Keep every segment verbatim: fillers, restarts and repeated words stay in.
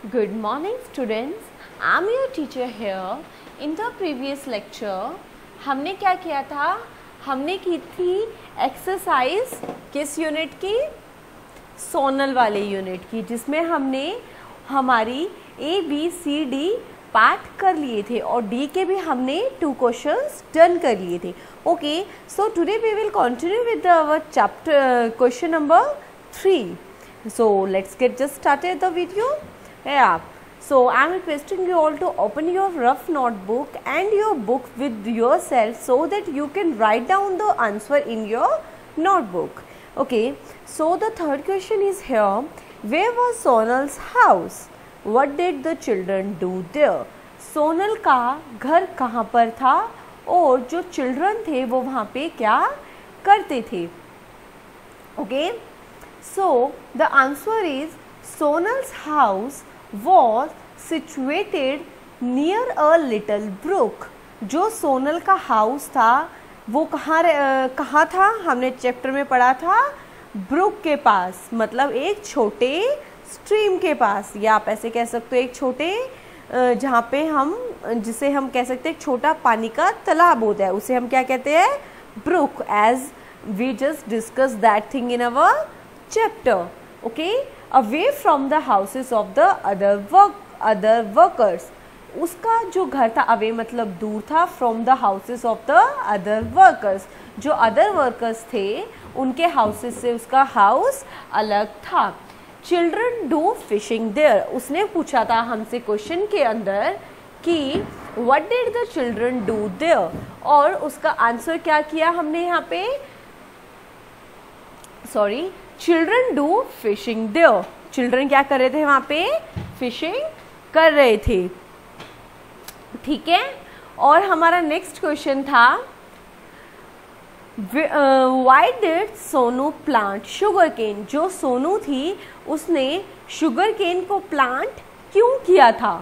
Good morning students, I am your teacher here. In the previous lecture हमने क्या किया था, हमने की थी एक्सरसाइज किस यूनिट की, सोनल वाले यूनिट की, जिसमें हमने हमारी A B C D part कर लिए थे और डी के भी हमने टू क्वेश्चंस डन कर लिए थे. Okay, so today we will continue with our chapter question number three. So let's get just started the video. Yeah. So I am requesting you all to open your rough notebook and your book with yourself so that you can write down the answer in your notebook. Okay. So the third question is here. Where was Sonal's house? What did the children do there? Sonal का घर कहाँ पर था और जो children थे वो वहाँ पे क्या करते थे. Okay. So the answer is Sonal's house was situated near a little brook. जो सोनल का हाउस था वो कहाँ कहाँ था, हमने चैप्टर में पढ़ा था ब्रुक के पास, मतलब एक छोटे स्ट्रीम के पास, या आप ऐसे कह सकते हो एक छोटे जहाँ पे हम जिसे हम कह सकते हैं एक छोटा पानी का तालाब होता है, उसे हम क्या कहते हैं, brook, as we just discuss that thing in our chapter. Okay, away from the houses of the other work other workers. उसका जो घर था away मतलब दूर था, from the houses of the other workers, जो other workers थे उनके houses से उसका house अलग था. Children do fishing there. उसने पूछा था हमसे क्वेश्चन के अंदर कि what did the children do there, और उसका आंसर क्या किया हमने यहाँ पे, sorry, children do fishing there. Children क्या कर रहे थे वहाँ पे, फिशिंग कर रहे थे. ठीक है, और हमारा नेक्स्ट क्वेश्चन था why did Sonu plant sugar cane. जो सोनू थी उसने शुगर केन को प्लांट क्यों किया था.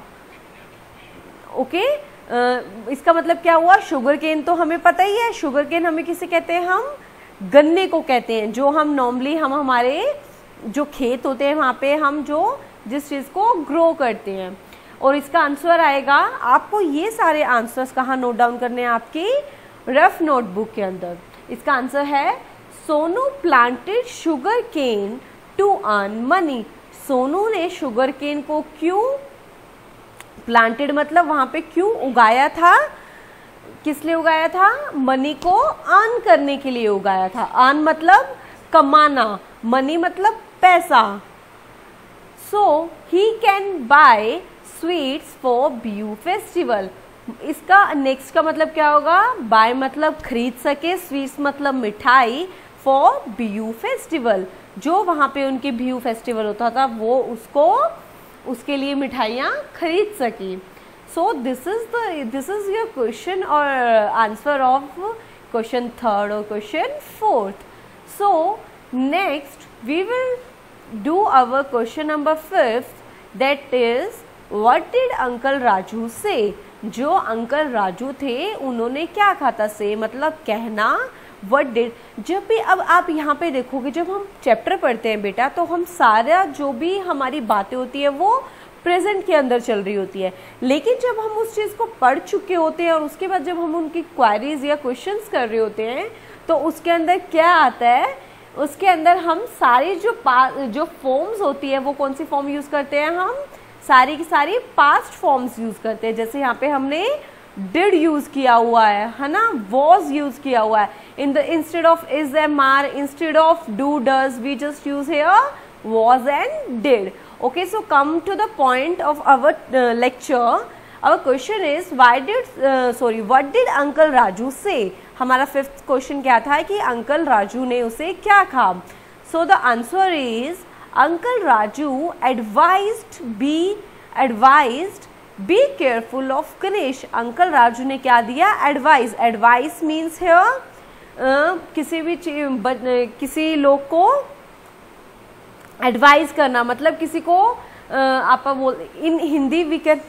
Okay, okay? इसका मतलब क्या हुआ, शुगर केन तो हमें पता ही है, शुगर केन हमें किसे कहते हैं, हम गन्ने को कहते हैं, जो हम नॉर्मली हम हमारे जो खेत होते हैं वहाँ पे हम जो जिस चीज़ को ग्रो करते हैं. और इसका आंसर आएगा, आपको ये सारे आंसर्स कहाँ नोट डाउन करने हैं, आपकी रफ नोटबुक के अंदर. इसका आंसर है Sonu planted sugar cane to earn money. Sonu ने शुगर केन को क्यों प्लांटेड मतलब वहाँ पे क्यों उगाया था, किस लिए उगाया था, मनी को अर्न करने के लिए उगाया था. अर्न मतलब कमाना, मनी मतलब पैसा. So he can buy sweets for Bihu festival. इसका नेक्स्ट का मतलब क्या होगा, बाय मतलब खरीद सके, स्वीट्स मतलब मिठाई, फॉर बिहू फेस्टिवल, जो वहाँ पे उनके बिहू फेस्टिवल होता था वो उसको उसके लिए मिठाइयाँ खरीद सकी. So this is the this is your question or answer of question third or question fourth. So next we will do our question number fifth, that is what did Uncle Raju say. जो uncle Raju थे उन्होंने क्या कहा था, से मतलब कहना, what did. जब भी अब आप यहाँ पे देखोगे, जब हम चैप्टर पढ़ते हैं बेटा तो हम सारा जो भी हमारी बातें होती है वो प्रेजेंट के अंदर चल रही होती है, लेकिन जब हम उस चीज़ को पढ़ चुके होते हैं और उसके बाद जब हम उनकी क्वेरीज या क्वेश्चंस कर रहे होते हैं तो उसके अंदर क्या आता है, उसके अंदर हम सारी जो जो फॉर्म्स होती है वो कौन सी फॉर्म यूज़ करते हैं, हम सारी की सारी पास्ट फॉर्म्स यूज़ करते हैं. जैसे यहाँ पे हमने डिड यूज़ किया हुआ है है ना, वॉज यूज़ किया हुआ है, in the instead of is am are, instead of do does, we just use here was and did. Okay, so come to the point of our uh, lecture. Our question is why did uh, sorry what did Uncle Raju say. हमारा fifth question क्या था कि uncle राजू ने उसे क्या कहा. So the answer is Uncle Raju advised be advised be careful of Ganesh. अंकल राजू ने क्या दिया, advice. Advice means here uh, किसी भी किसी लोग को एडवाइस करना, मतलब किसी को आप बोल इन हिंदी वी कैन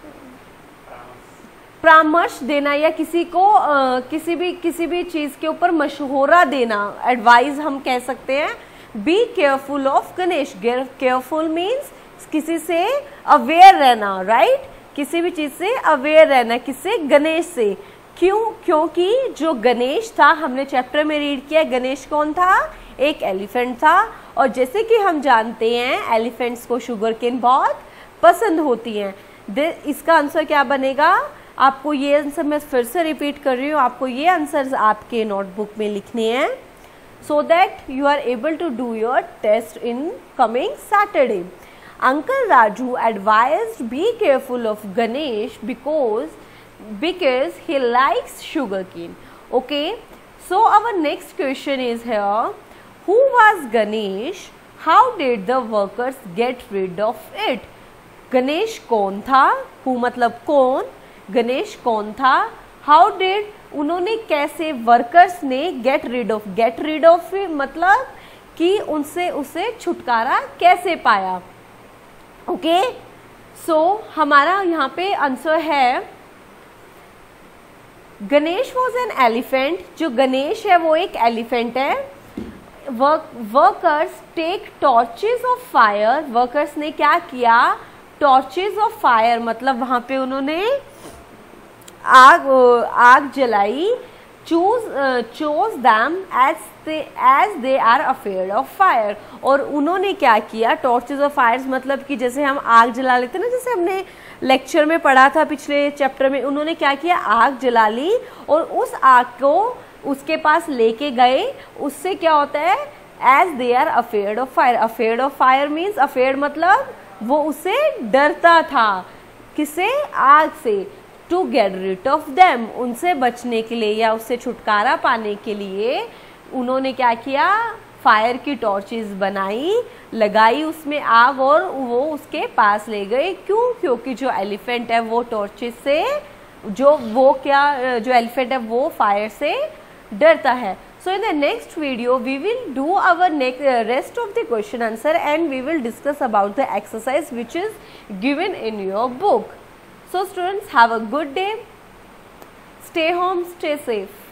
परामर्श देना, या किसी को आ, किसी भी किसी भी चीज़ के ऊपर मशवरा देना, एडवाइस हम कह सकते हैं. Be careful of Ganesh. Careful means किसी से अवेयर रहना, राइट, किसी भी चीज से अवेयर रहना, किससे, गणेश से। क्यों? क्योंकि जो गणेश था, हमने चैप्टर में रीड किया, गणेश कौन था, एक एलिफेंट था, और जैसे कि हम जानते हैं एलिफेंट्स को शुगर केन बहुत पसंद होती हैं। इसका आंसर क्या बनेगा, आपको ये आंसर मैं फिर से रिपीट कर रही हूँ, आपको ये आंसर्स आपके नोटबुक में लिखने हैं, so that you are able to do your test in coming Saturday. Uncle Raju advised be careful of Ganesh because because he likes sugarcane. Okay, so our next question is here, who was Ganesh? How did the workers get rid of it? Ganesh कौन था, who मतलब कौन, गणेश कौन था, how did, उन्होंने कैसे, workers ने get rid of, get rid of मतलब कि उनसे उसे छुटकारा कैसे पाया। ओके, सो हमारा यहाँ पे आंसर है गणेश वॉज एन एलिफेंट, जो गणेश है वो एक एलिफेंट है। Work workers take torches of fire, workers ने क्या किया, टॉर्चेस ऑफ फायर मतलब वहां पे उन्होंने आग आग जलाई, choose chose them as they as they are afraid of fire, और उन्होंने क्या किया, टॉर्चेस ऑफ फायर्स मतलब कि जैसे हम आग जला लेते ना, जैसे हमने लेक्चर में पढ़ा था पिछले चैप्टर में, उन्होंने क्या किया, आग जला ली और उस आग को उसके पास लेके गए। उससे क्या होता है, as they are afraid of fire, afraid of fire means, afraid मतलब वो उसे डरता था, किससे, आग से। To get rid of them, उनसे बचने के लिए या उससे छुटकारा पाने के लिए उन्होंने क्या किया, फायर की टॉर्चेस बनाई, लगाई उसमें आग और वो उसके पास ले गए। क्यों? क्योंकि जो एलिफेंट है वो टॉर्चेस से, जो वो क्या, जो एलिफेंट है वो फायर से डरता है। So in the next video we will do our next uh, rest of the question answer and we will discuss about the exercise which is given in your book. So students, have a good day. Stay home, stay safe.